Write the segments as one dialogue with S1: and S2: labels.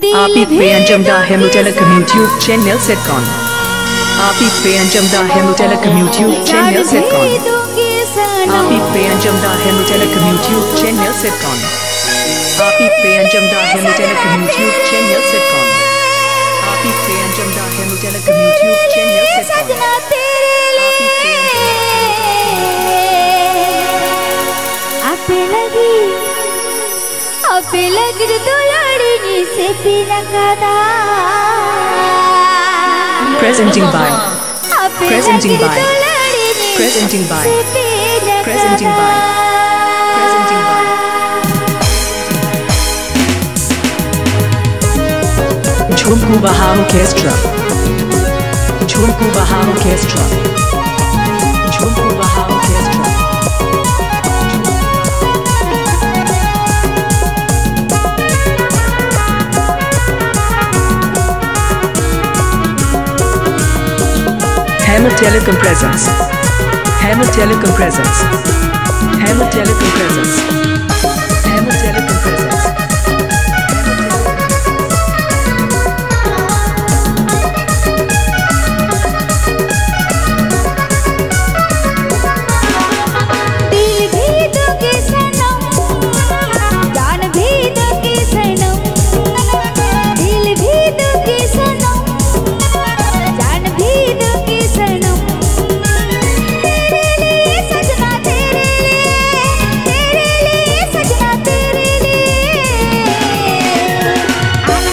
S1: आप Anjamda HEMAL Telecom YouTube channel setcon. आप Anjamda HEMAL Telecom YouTube channel setcon. आप Anjamda HEMAL Telecom YouTube channel setcon. आप Anjamda HEMAL Telecom YouTube channel setcon. आप Anjamda HEMAL Telecom YouTube channel setcon.
S2: आपे लगी तो लड़नी से बिना कदा
S1: Presenting by Presenting by Presenting by Presenting by Presenting by Jhilik Orchestra Jhilik Orchestra Jhilik Orchestra HEMAL Telecom presence. HEMAL Telecom presence. HEMAL Telecom presence. HEMAL Telecom presence.
S2: दिल भी दोगे सनम, जान भी दोगे सनम, दिल भी दोगे सनम, जान भी दोगे सनम, तेरे लिए सजना तेरे लिए सजना तेरे लिए आम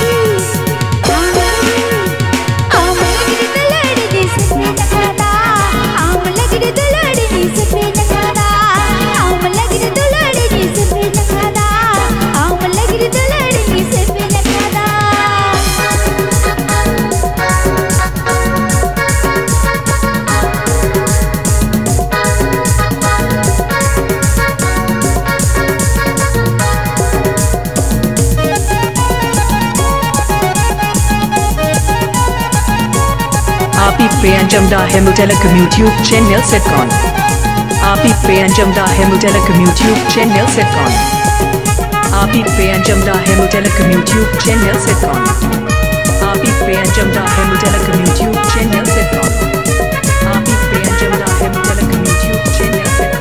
S2: लगी तो लड़नी से बिना कदा आम लगी तो लड़नी से बिना कदा आम लगी तो लड़नी से बिना कदा आम लगी तो लड़नी से बिना कदा
S1: आप Anjamda HEMAL Telecom YouTube channel setcon. आप Anjamda HEMAL Telecom YouTube channel setcon. आप Anjamda HEMAL Telecom YouTube channel setcon. आप Anjamda HEMAL Telecom YouTube channel setcon. आप Anjamda HEMAL Telecom YouTube channel setcon.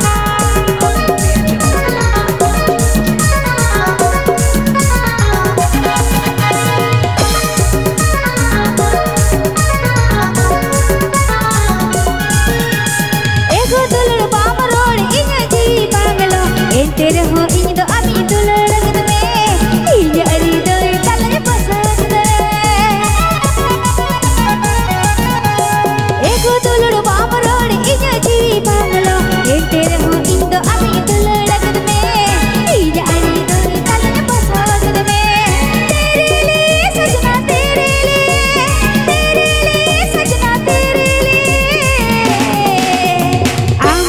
S2: तेरे हो इन दो अभी दुलड़ लगत में इन अरी दो तले पसंद एको दुलड़ बाम रोड इन जी बांगलो ये तेरे हो इन दो अभी दुलड़ लगत में इन अरी दो तले पसंद में तेरे लिए सजना तेरे लिए सजना तेरे लिए आम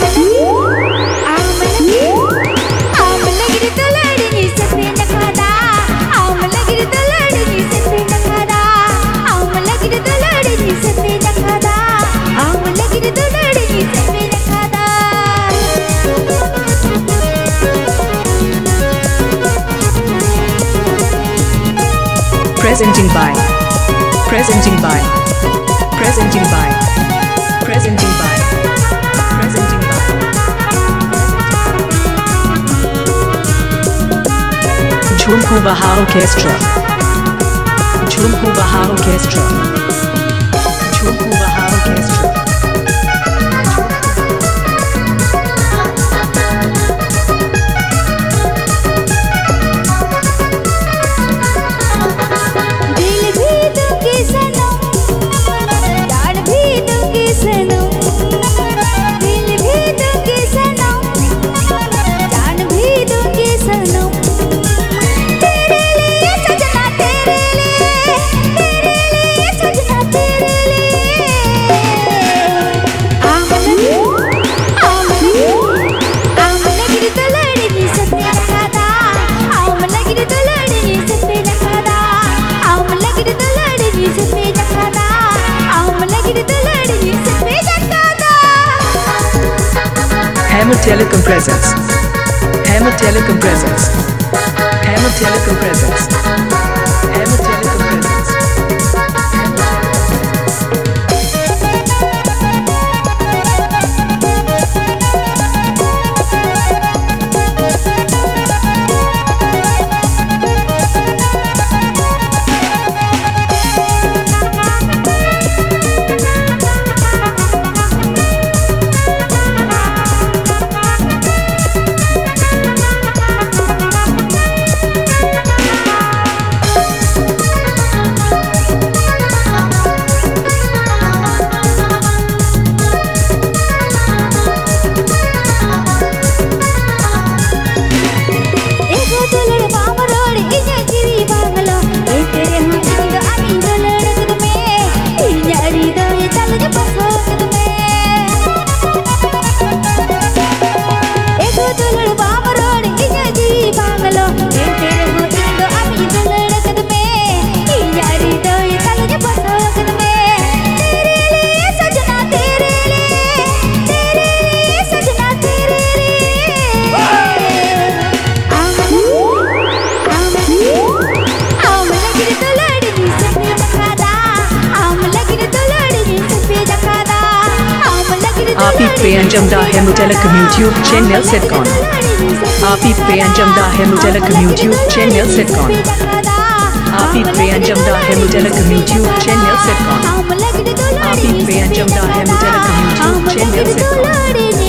S2: लगी तो लड़नी से बिना कदा आम लगी तो लड़नी से बिना कदा आम लगी तो लड़नी से बिना कदा आम लगी तो लड़नी से बिना कदा
S1: Presenting by Presenting by Presenting by Presenting by Presenting by Jhilik Orchestra Jhilik Orchestra Jhilik Orchestra
S2: दिल भी दोगे सनम, जान भी दोगे सनम, दिल भी दोगे सनम, जान भी दोगे सनम, तेरे लिए सजना तेरे लिए सजना तेरे लिए आम लगी तो लड़नी से बिना कदा आम लगी तो लड़नी से बिना कदा आम लगी तो लड़नी से बिना कदा आम लगी तो लड़नी से बिना कदा
S1: HEMAL Telecom presence. HEMAL Telecom presence. HEMAL Telecom presence. अंजमदा है टेलीकॉम यूट्यूब चैनल सेटकॉन आप ही पे अंजमदा है टेलीकॉम यूट्यूब चैनल सेटकॉन आप ही पे अंजमदा है टेलीकॉम यूट्यूब चैनल सेटकॉन आप ही पे अंजमदा है टेलीकॉम यूट्यूब चैनल सेटकॉन